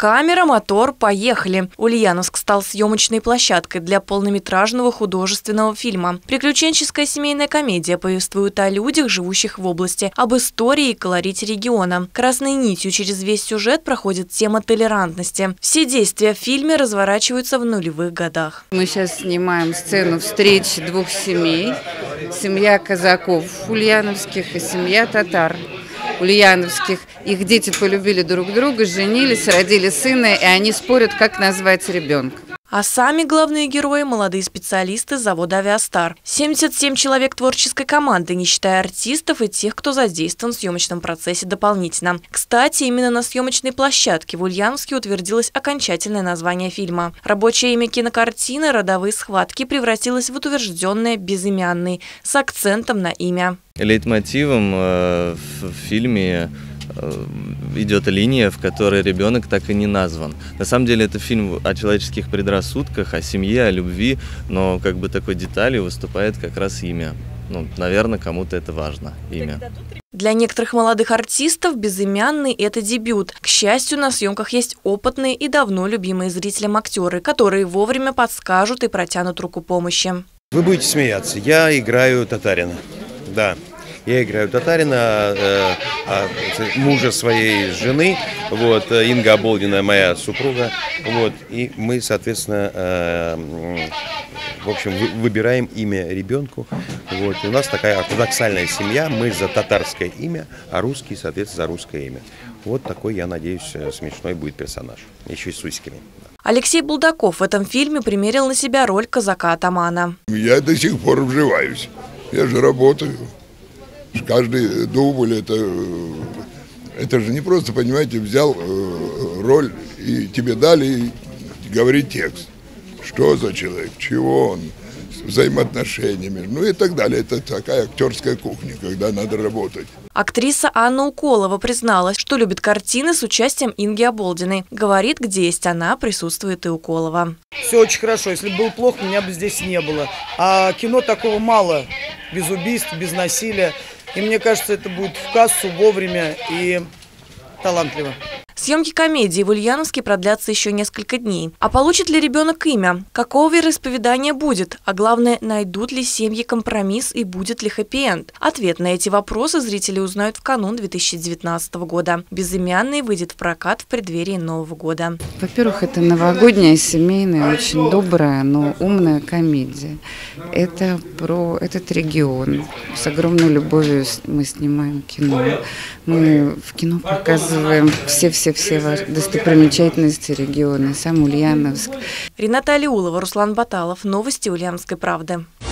Камера, мотор, поехали! Ульяновск стал съемочной площадкой для полнометражного художественного фильма. Приключенческая семейная комедия повествует о людях, живущих в области, об истории и колорите региона. Красной нитью через весь сюжет проходит тема толерантности. Все действия в фильме разворачиваются в нулевых годах. Мы сейчас снимаем сцену встречи двух семей. Семья казаков ульяновских и семья татар ульяновских. Их дети полюбили друг друга, женились, родили сына, и они спорят, как назвать ребенка. А сами главные герои – молодые специалисты завода «Авиастар». 77 человек творческой команды, не считая артистов и тех, кто задействован в съемочном процессе дополнительно. Кстати, именно на съемочной площадке в Ульяновске утвердилось окончательное название фильма. Рабочее имя кинокартины «Родовые схватки» превратилось в утвержденное «Безымянный» с акцентом на имя. Лейтмотивом в фильме идет линия, в которой ребенок так и не назван. На самом деле это фильм о человеческих предрассудках, о семье, о любви, но как бы такой деталью выступает как раз имя. Ну, наверное, кому-то это важно, имя. Для некоторых молодых артистов «Безымянный» – это дебют. К счастью, на съемках есть опытные и давно любимые зрителям актеры, которые вовремя подскажут и протянут руку помощи. Вы будете смеяться. Я играю татарина. Да. Я играю татарина, мужа своей жены, вот, Инга Оболдина, моя супруга, вот, и мы, соответственно, в общем, выбираем имя ребенку, вот, и у нас такая ортодоксальная семья, мы за татарское имя, а русские, соответственно, за русское имя. Вот такой, я надеюсь, смешной будет персонаж, еще и с усиками. Алексей Булдаков в этом фильме примерил на себя роль казака-атамана. Я до сих пор вживаюсь, я же работаю. Каждый дубль это же не просто, понимаете, взял роль и тебе дали говорить текст. Что за человек, чего он, взаимоотношениями, ну и так далее. Это такая актерская кухня, когда надо работать. Актриса Анна Уколова призналась, что любит картины с участием Инги Оболдиной. Говорит, где есть она, присутствует и Уколова. Все очень хорошо. Если бы было плохо, меня бы здесь не было. А кино такого мало. Без убийств, без насилия. И мне кажется, это будет в кассу вовремя и талантливо. Съемки комедии в Ульяновске продлятся еще несколько дней. А получит ли ребенок имя? Какого вероисповедания будет? А главное, найдут ли семьи компромисс и будет ли хэппи-энд? Ответ на эти вопросы зрители узнают в канун 2019 года. «Безымянный» выйдет в прокат в преддверии Нового года. Во-первых, это новогодняя, семейная, очень добрая, но умная комедия. Это про этот регион. С огромной любовью мы снимаем кино. Мы в кино показываем все достопримечательности региона, сам Ульяновск. Рената Алиулова, Руслан Баталов. Новости Ульяновской правды.